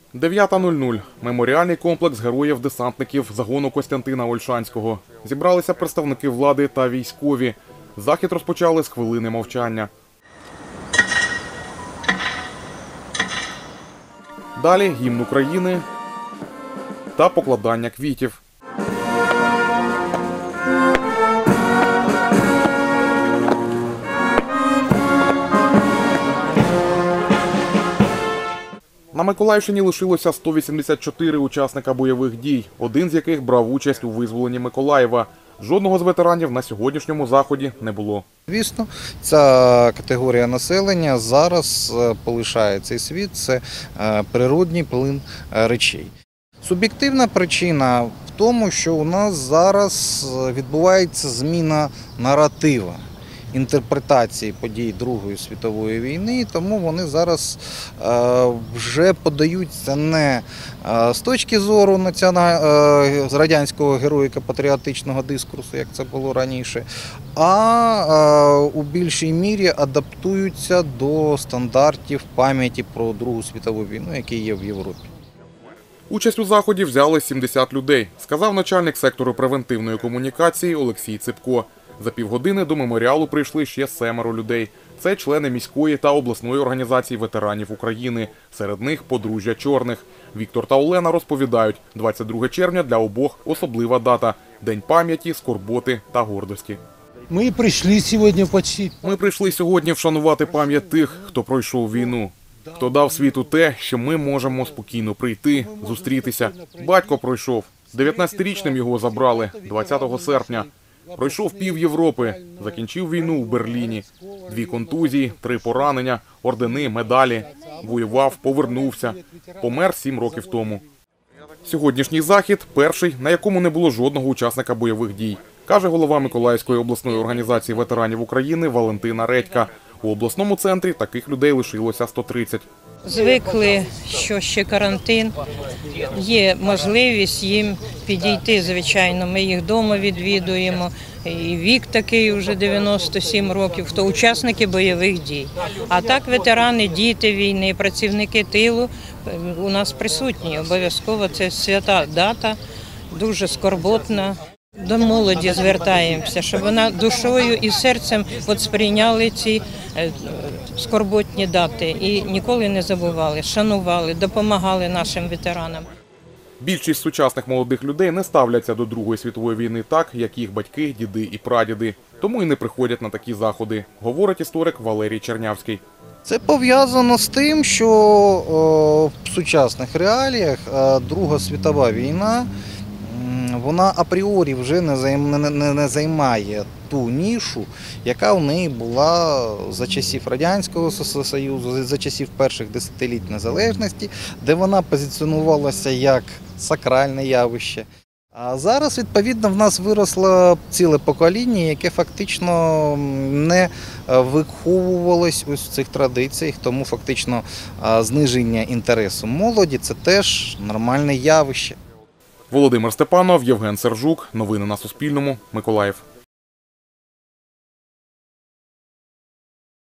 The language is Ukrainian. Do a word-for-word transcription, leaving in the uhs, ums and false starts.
дев'ята нуль нуль. Меморіальний комплекс героїв-десантників загону Костянтина Ольшанського. Зібралися представники влади та військові. Захід розпочали з хвилини мовчання. Далі гімн України та покладання квітів. На Миколаївщині лишилося сто вісімдесят чотири учасника бойових дій, один з яких брав участь у визволенні Миколаєва. Жодного з ветеранів на сьогоднішньому заході не було. Звісно, ця категорія населення зараз полишає цей світ, це природній плин речей. Суб'єктивна причина в тому, що у нас зараз відбувається зміна наратива, інтерпретації подій Другої світової війни, тому вони зараз вже подаються не з точки зору національного радянського героїко-патріотичного дискурсу, як це було раніше, а у більшій мірі адаптуються до стандартів пам'яті про Другу світову війну, які є в Європі. Участь у заході взяли сімдесят людей, сказав начальник сектору превентивної комунікації Олексій Ципко. За півгодини до меморіалу прийшли ще семеро людей. Це члени міської та обласної організації ветеранів України. Серед них подружжя Чорних. Віктор та Олена розповідають, двадцять друге червня для обох особлива дата – День пам'яті, скорботи та гордості. Ми прийшли сьогодні почти. Ми прийшли сьогодні вшанувати пам'ять тих, хто пройшов війну. Хто дав світу те, що ми можемо спокійно прийти, зустрітися. Батько пройшов. дев'ятнадцятирічним його забрали двадцятого серпня. Пройшов пів Європи, закінчив війну у Берліні. Дві контузії, три поранення, ордени, медалі. Воював, повернувся. Помер сім років тому. Сьогоднішній захід – перший, на якому не було жодного учасника бойових дій, каже голова Миколаївської обласної організації ветеранів України Валентина Редька. У обласному центрі таких людей лишилося сто тридцять. Звикли, що ще карантин, є можливість їм підійти, звичайно, ми їх вдома відвідуємо, і вік такий вже дев'яносто сім років, хто учасники бойових дій. А так ветерани, діти війни, працівники тилу у нас присутні, обов'язково це свята дата, дуже скорботна. До молоді звертаємося, щоб вона душою і серцем от сприйняли ці скорботні дати і ніколи не забували, шанували, допомагали нашим ветеранам. Більшість сучасних молодих людей не ставляться до Другої світової війни так, як їх батьки, діди і прадіди. Тому і не приходять на такі заходи, говорить історик Валерій Чернявський. Це пов'язано з тим, що в сучасних реаліях Друга світова війна вона апріорі вже не займає ту нішу, яка у неї була за часів Радянського Союзу, за часів перших десятиліть незалежності, де вона позиціонувалася як сакральне явище. А зараз, відповідно, в нас виросло ціле покоління, яке фактично не виховувалось ось в цих традиціях, тому фактично зниження інтересу молоді – це теж нормальне явище. Володимир Степанов, Євген Сержук. Новини на Суспільному. Миколаїв.